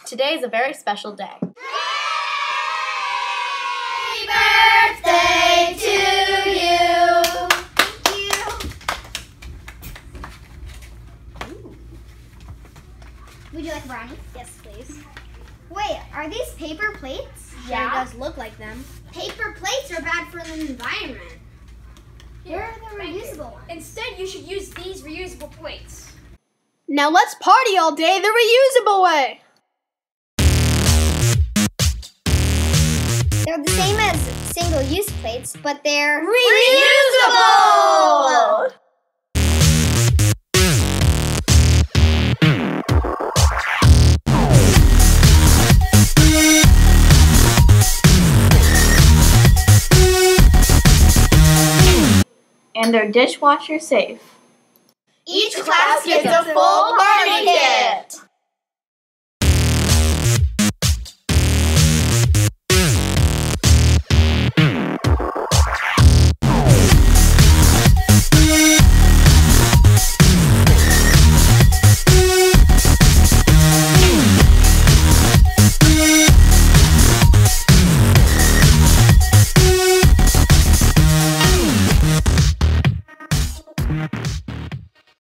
Today is a very special day. Happy birthday to you! Thank you! Ooh. Would you like brownies? Yes, please. Wait, are these paper plates? Yeah. It does look like them. Paper plates are bad for the environment. Where are the reusable ones? Instead, you should use these reusable plates. Now let's party all day the reusable way! They're the same as single-use plates, but they're reusable! And they're dishwasher safe. Each class gets a full party kit!